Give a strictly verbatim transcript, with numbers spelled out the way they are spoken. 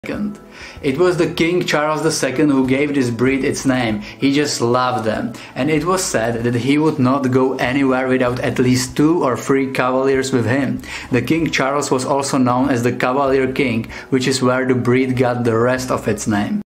It was the King Charles the Second who gave this breed its name. He just loved them, and it was said that he would not go anywhere without at least two or three cavaliers with him. The King Charles was also known as the Cavalier King, which is where the breed got the rest of its name.